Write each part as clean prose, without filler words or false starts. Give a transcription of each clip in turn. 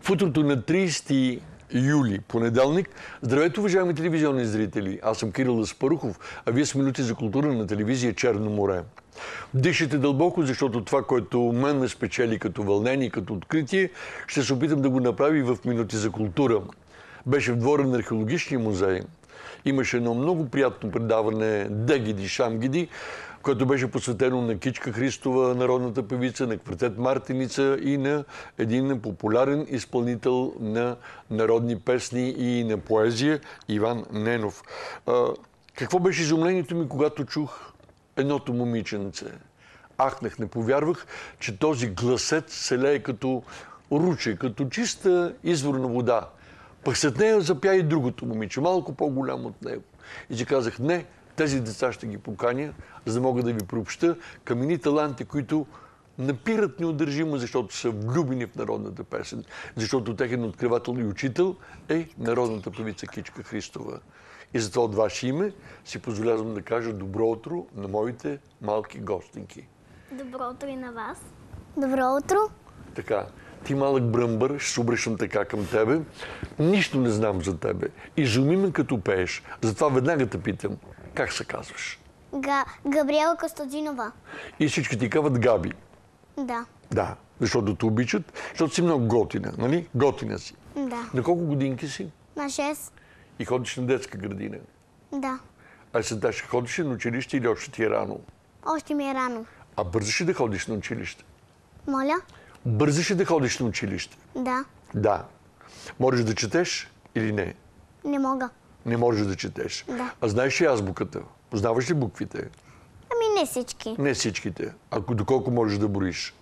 В утрото на 30 юли, понеделник. Здравейте, уважаеми телевизионни зрители! Аз съм Кирил Аспарухов, а вие с минути за култура на телевизия Черно море. Дишайте дълбоко, защото това, което мен ме спечели като вълнение, като откритие, ще се опитам да го направи в минути за култура. Беше в двора на археологичния музей. Имаше едно много приятно предаване Дъгиди Шамгиди, което беше посветено на Кичка Христова, народната певица, на квартет Мартеница и на един популярен изпълнител на народни песни и на поезия Иван Ненов. Какво беше изумлението ми, когато чух едното момиченце? Ахнах, не повярвах, че този гласец се лее като руче, като чиста изворна вода. Пък след нея запя и другото момиче, малко по-голямо от него. И си казах, не, тези деца ще ги поканя, за да мога да ви приобща към едни таланти, които напират неудържимо, защото са влюбени в народната песен. Защото техен откривател и учител е народната певица Кичка Христова. И затова от ваше име си позволявам да кажа добро утро на моите малки гостинки. Добро утро и на вас. Добро утро. Така, ти малък бръмбър, ще се обръщам така към тебе. Нищо не знам за тебе. Изуми ме като пееш. Затова веднага те питам. Как се казваш? Габриела Костадинова. И всички ти казват Габи. Да. Да, защото те обичат, защото си много готина, нали? Готина си. Да. На колко годинки си? На 6. И ходиш на детска градина. Да. А сега ще ходиш на училище или още ти е рано? Още ми е рано. А бързаш ли да ходиш на училище? Моля? Бързаш ли да ходиш на училище? Да. Да. Можеш да четеш или не? Не мога. Не можеш да четеш. Да. А знаеш ли азбуката? Познаваш ли буквите? Ами не всички. Не всичките. Доколко можеш да броиш?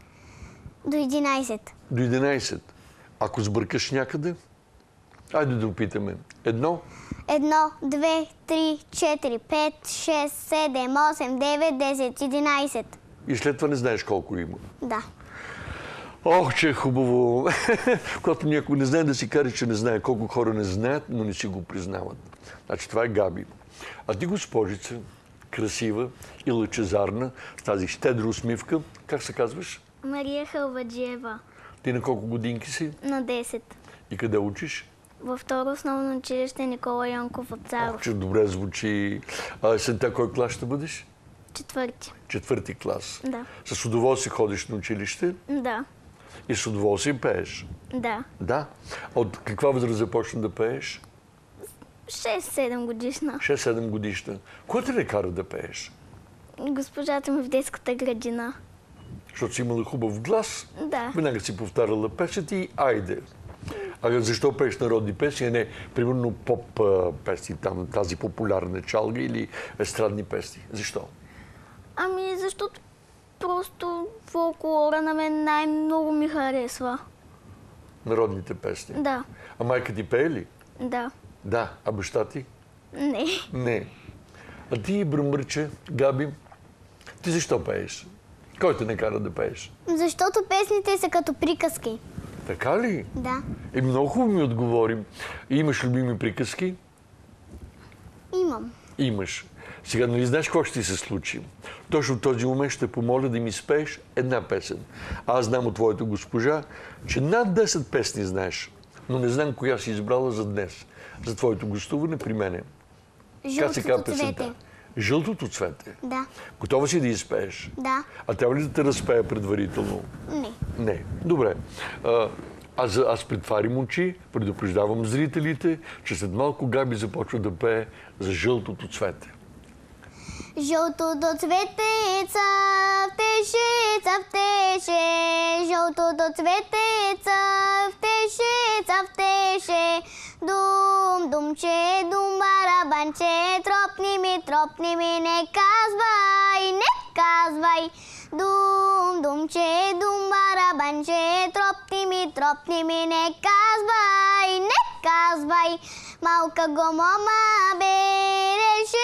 До 11. До 11. Ако сбъркаш някъде? Айде да опитаме. 1. 1, 2, 3, 4, 5, 6, 7, 8, 9, 10, 11. И след това не знаеш колко има. Да. Ох, че е хубаво! Когато някой не знае да си каже, че не знае. Колко хора не знаят, но не си го признават. Значи това е Габи. А ти, госпожица, красива и лъчезарна, с тази щедра усмивка, как се казваш? Мария Халваджиева. Ти на колко годинки си? На 10. И къде учиш? Във второ основно училище Никола Йонков от Царов. Ох, че добре звучи. Есента кой клас ще бъдеш? Четвърти. 4-ти клас. Да. С удоволствие ходиш на училище Да. и с удоволствие пееш. Да. Да. От каква възраст започна да пееш? 6-7 годишна. 6-7 годишна. Кой те не кара да пееш? Госпожата ми в детската градина. Защото си имала хубав глас. Да. Веднага си повтаряла песните и айде. А защо пееш народни песни, а не, примерно, поп песни, там, тази популярна чалга или естрадни песни? Защо? Ами защото просто фолклора на мен най-много ми харесва. Народните песни? Да. А майка ти пее ли? Да. Да. А баща ти? Не. Не. А ти, бръмбърче, Габи, ти защо пееш? Кой те не кара да пееш? Защото песните са като приказки. Така ли? Да. Много хубаво ми отговорим. Имаш любими приказки? Имам. Имаш. Сега, нали знаеш какво ще ти се случи? Точно в този момент ще помоля да ми спееш една песен. Аз знам от твоята госпожа, че над 10 песни знаеш, но не знам коя си избрала за днес, за твоето гостуване при мене. Жълтото цвете. Жълтото цвете? Да. Готова си да изпееш? Да. А трябва ли да те разпея предварително? Не. Не. Добре. Аз притварям очи, предупреждавам зрителите, че след малко Габи започва да пее за жълтото цвете. Жълтото цвете цъфтеше, цъфтеше, жълтото цвете цъфтеше, цъфтеше. Дум, думче, дум, барабанче, тропни ми, не казвай, не казвай. Дум, думче, дум, барабанче, тропни ми, не казвай, не казвай. Малка го мома береше,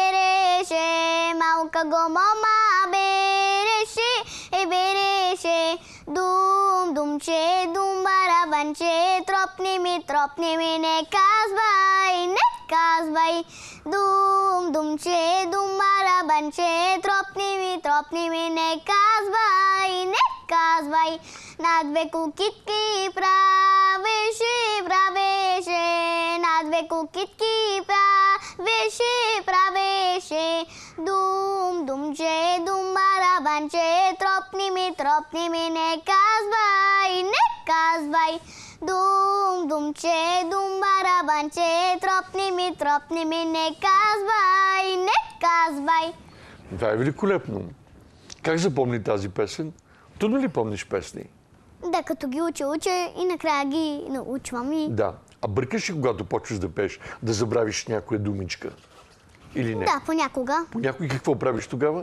малка го мома береше, береше. Дум, думче, дум, барабанче, тропни ми, не казвай, не казвай. Дум, думче, дум, барабанче, тропни ми, не казвай, не казвай. На две колкитки правеше, правеше. На две колкитки правеше, правеше. Дум, думче, дум, барабанче, тропни ми, не казвай, не казвай. Дум, думче, дум, барабанче, тропни ми, не казвай, не казвай. Това е великолепно. Как запомни тази песен? Трудно ли помниш песни? Да, като ги уча и накрая ги научвам и... Да. А бъркаш ли, когато почваш да пееш, да забравиш някоя думичка? Или не? Да, понякога. Понякога какво правиш тогава?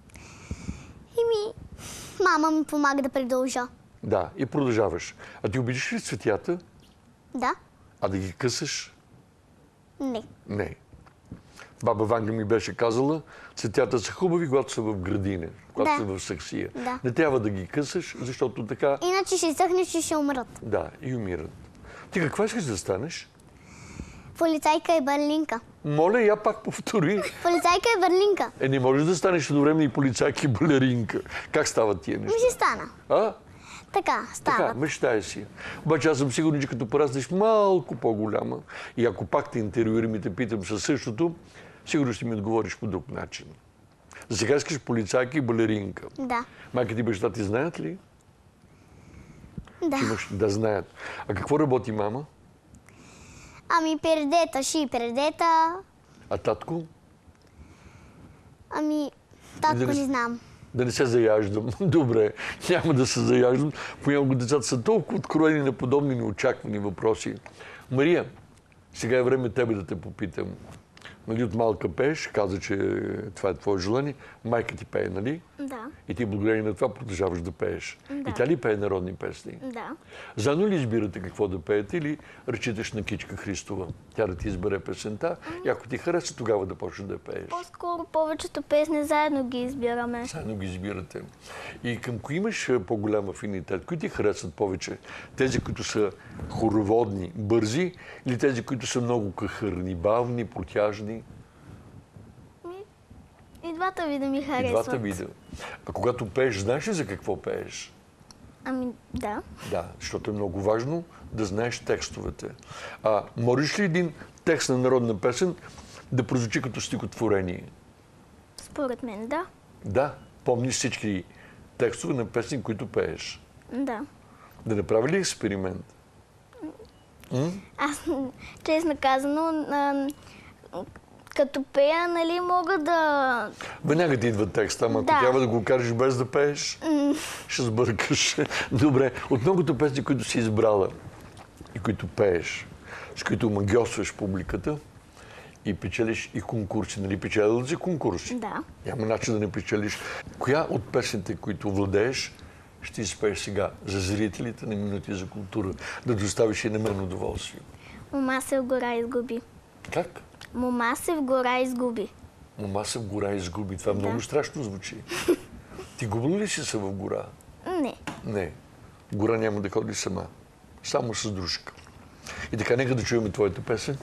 Мама ми помага да продължа. Да, и продължаваш. А ти обичаш ли цветята? Да? А да ги късаш? Не. Не. Баба Ванга ми беше казала, цветята са хубави, когато са в градина, когато са в саксия. Да. Не трябва да ги късаш, защото така... Иначе ще изсъхнеш и ще умрат. Да, и умират. Ти каква искаш да станеш? Полицайка и барлинка. Моля, я пак повтори. Полицайка и барлинка. Не можеш да станеш едновременно и полицайка и балеринка. Как стават тия неща? Ми ще стана. А? Така, става. Така, мечтай си. Обаче аз съм сигурен, че като пораснеш малко по-голяма и ако пак те интервюирам и те питам със същото, сигурно ще ми отговориш по друг начин. За сега искаш полицайка и балеринка. Да. Майка ти и баща ти знаят ли? Да. Да знаят. А какво работи мама? Ами пердета, ши пердета. А татко? Ами, татко Да не- не знам. Да не се заяждам. Добре, няма да се заяждам. Понякога децата са толкова откроени на подобни неочаквани въпроси. Мария, сега е време тебе да те попитам. Нали, от малка пееш, каза, че това е твое желание. Майка ти пее, нали? Да. И ти благодарение на това продължаваш да пееш. Да. И тя ли пее народни песни? Да. Заедно ли избирате какво да пеете или разчиташ на Кичка Христова? Тя да ти избере песента и ако ти хареса, тогава да почнеш да пееш. По-скоро повечето песни заедно ги избираме. Заедно ги избирате. И към кои имаш по-голям афинитет? Кои ти харесват повече? Тези, които са хороводни, бързи или тези, които са много кахърни, бавни, протяжни? И двата вида ми И харесват. двата вида. А когато пееш, знаеш ли за какво пееш? Ами, да. Да, защото е много важно да знаеш текстовете. А можеш ли един текст на народна песен да прозвучи като стихотворение? Според мен, да. Да, помниш всички текстове на песни, които пееш. Да. Да направи ли експеримент? Аз, честно казано, като пея, нали, мога да... Веднага ти идва текста, ама ако Да. трябва да го кажеш без да пееш, ще сбъркаш. Добре, от многото песни, които си избрала и които пееш, с които магиосваш публиката и печелиш и конкурси, нали? Печелила си конкурси? Да. Няма начин да не печелиш. Коя от песните, които владееш, ще изпееш сега за зрителите на Минути за култура, да доставиш и на мен удоволствие? Мома се в гора изгуби. Как? Мома се в гора изгуби. Мома се в гора изгуби. Това много страшно звучи. Ти губила ли си се в гора? Не. Не. В гора няма да ходиш сама. Само с дружка. И така, нека да чуем твоята песен.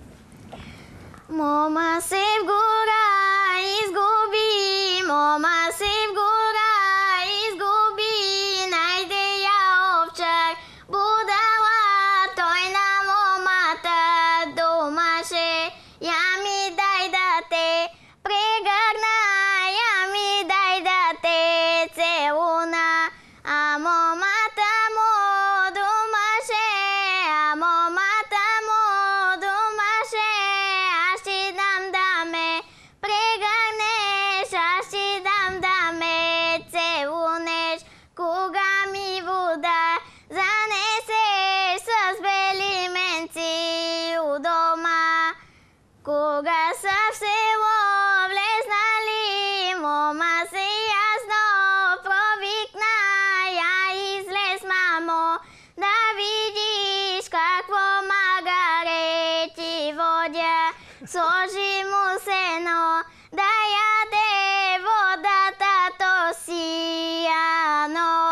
Мома се в гора изгуби, мома се в гора изгуби, найде я овчар, будала той на момата, домаше, я ми дай да те прегърна, я ми дай да те целуна, а момата му домаше, а момата му домаше, аз ти дам да ме прегърнеш, аз ти дам да ме целунеш, кога ми вода занесеш с бели менци у дома, кога са в село влезнали, мома се ясно провикна, я излез, мамо, да видиш какво магарети водя, сложи му сено, да яде водата, то си я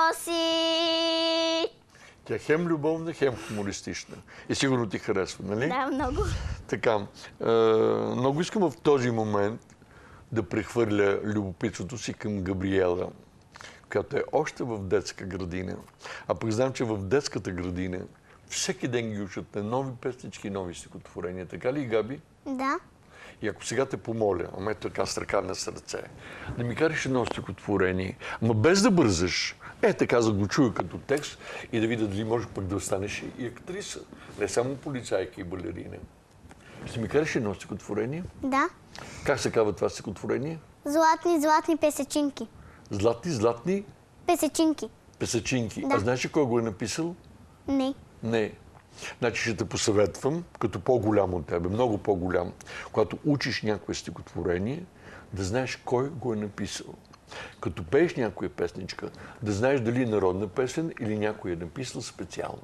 носи. Тя е хем любовна, хем хумористична. И сигурно ти харесва, нали? Да, много. Така, много искам в този момент да прехвърля любопитството си към Габриела, която е още в детска градина. А пък знам, че в детската градина всеки ден ги учат на нови песнички и нови стихотворения. Така ли, Габи? Да. И ако сега те помоля, ама ето така с ръка на сърце, да ми караш едно стихотворение, ама без да бързаш, така за да го чуя като текст и да видя дали може пък да останеш и актриса, не само полицайка и балерина. Ще ми караш едно стихотворение? Да. Как се казва това стихотворение? Златни, златни песечинки. Златни Песечинки. песачинки. Да. А знаеш ли кой го е написал? Не. Не. Значи ще те посъветвам, като по-голям от тебе, много по-голям, когато учиш някое стихотворение, да знаеш кой го е написал. Като пееш някоя песничка, да знаеш дали е народна песен или някой е написал специално.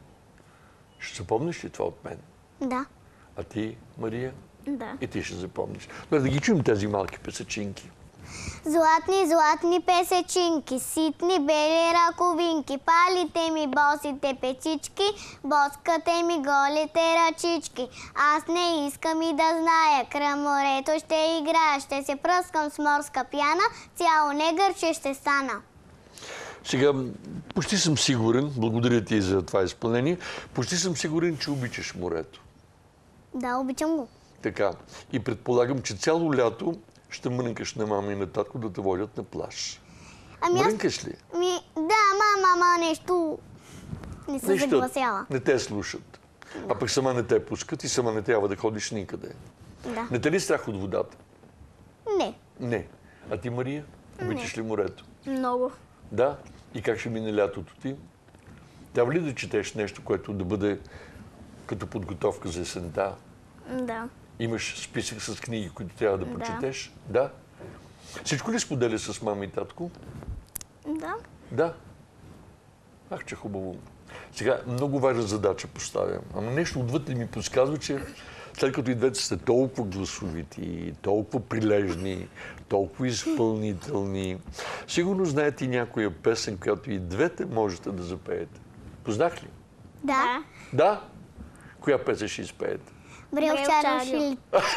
Ще запомниш ли това от мен? Да. А ти, Мария? Да. И ти ще запомниш. Но да ги чуем тези малки песачинки. Златни, златни песечинки, ситни бели раковинки, палите ми босите печички, боскате ми голите ръчички. Аз не искам и да зная, край морето ще играя, ще се пръскам с морска пяна, цяло негърче ще стана. Сега, почти съм сигурен, благодаря ти за това изпълнение, почти съм сигурен, че обичаш морето. Да, обичам го. Така. И предполагам, че цяло лято ще мрънкаш на мама и на татко да те водят на плаж. Ами аз... Мрънкаш ли? Да, мама, нещо не се загласява. Не те слушат. А пък сама не те пускат и сама не трябва да ходиш никъде. Да. Не те ли страх от водата? Не. Не. А ти, Мария? Обичаш ли морето? Много. Да. И как ще мине лятото ти? Трябва ли да четеш нещо, което да бъде като подготовка за есента? Да. Имаш списък с книги, които трябва да прочетеш? Да. Всичко ли споделя с мама и татко? Да. Да. Ах, че хубаво. Сега, много важна задача поставям. Ама нещо отвътре ми подсказва, че след като и двете сте толкова гласовити, толкова прилежни, толкова изпълнителни, сигурно знаете и някоя песен, която и двете можете да запеете. Познах ли? Да. Да? Коя песен ще изпеете? Брелчаро шили.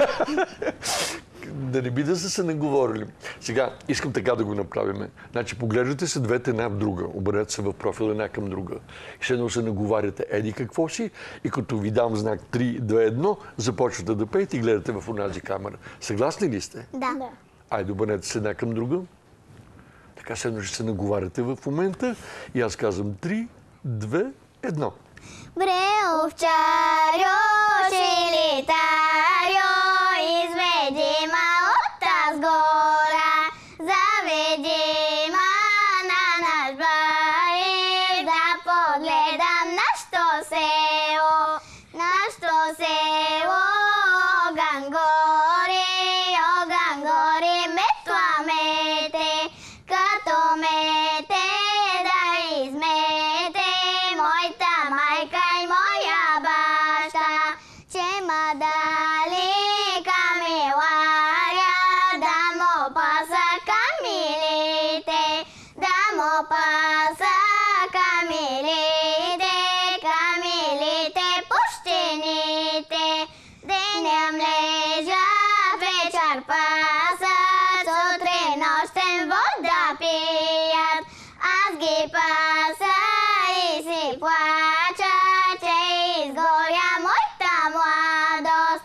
Да не би да са се наговорили. Сега, искам така да го направим. Значи, поглеждате се двете една в друга, обърнете се в профил една към друга. И следно се наговаряте еди какво си и като ви дам знак 3, 2, 1, започвате да пеете и гледате в онази камера. Съгласни ли сте? Да. Айде, обърнете се една към друга. Така следно ще се наговаряте в момента и аз казвам 3, 2, 1. Брелчаро шилитаро, изведи ма от таз гора, заведи ма на наш бари, да погледам нашето село, Оган гори, метламете, като мете да измете моята майка и моя баща, че ма дали камиларя, да му паса камилите, да му паса камилите, пущените, денем лежат, вечер пасат, сутрин нощем вода пият, аз ги паса и си плача, че изгоря моята младост.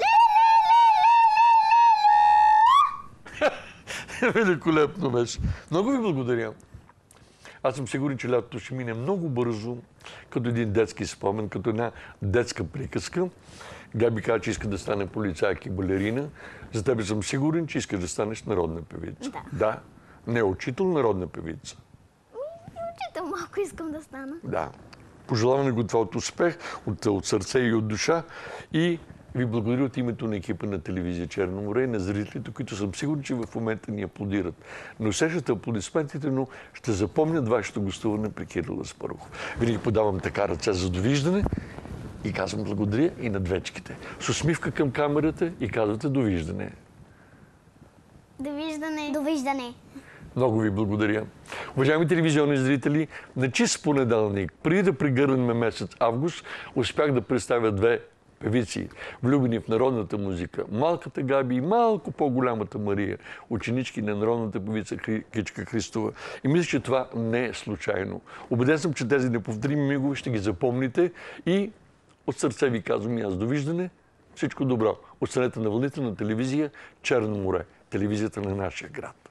Великолепно беше. Много ви благодаря. Аз съм сигурен, че лятото ще мине много бързо, като един детски спомен, като една детска приказка. Габи каза, че иска да стане полицайка и балерина. За тебе съм сигурен, че искаш да станеш народна певица. Да. Не учител, народна певица. Учител малко искам да стана. Да. Пожелаваме го това от успех, от сърце и от душа. И ви благодаря от името на екипа на телевизия Черно море и на зрителите, които съм сигурен, че в момента ни аплодират. Не усещате аплодисментите, но ще запомнят вашето гостуване при Кирил Аспарухов. Винаги подавам така ръце за довиждане и казвам благодаря и на двечките. С усмивка към камерата и казвате довиждане. Довиждане. Довиждане. Много ви благодаря. Уважаеми телевизионни зрители, на чист понеделник, преди да прегърнем месец август, успях да представя две певици, влюбени в народната музика. Малката Габи и малко по-голямата Мария, ученички на народната певица Кичка Христова. И мисля, че това не е случайно. Убеден съм, че тези неповторими мигове ще ги запомните и от сърце ви казвам и аз довиждане. Всичко добро. Останете на вълните на телевизия Черно море. Телевизията на нашия град.